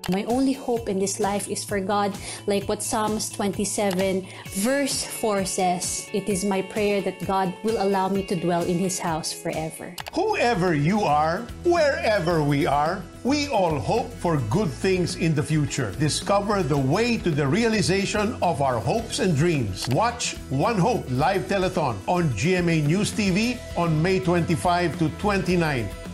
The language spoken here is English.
My only hope in this life is for God, like what Psalms 27 verse 4 says, "It is my prayer that God will allow me to dwell in His house forever." Whoever you are, wherever we are, we all hope for good things in the future. Discover the way to the realization of our hopes and dreams. Watch One Hope Live Telethon on GMA News TV on May 25 to 29.